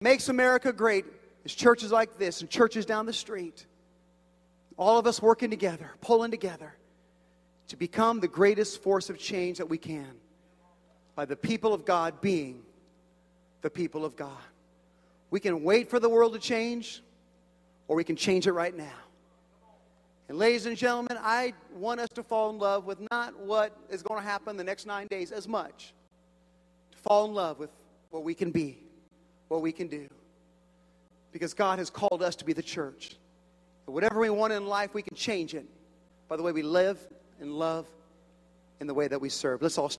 makes America great is churches like this and churches down the street. All of us working together, pulling together to become the greatest force of change that we can by the people of God being the people of God. We can wait for the world to change, or we can change it right now. And ladies and gentlemen, I want us to fall in love with not what is going to happen the next 9 days as much. To fall in love with what we can be, what we can do. Because God has called us to be the church. But whatever we want in life, we can change it by the way we live and love and the way that we serve. Let's all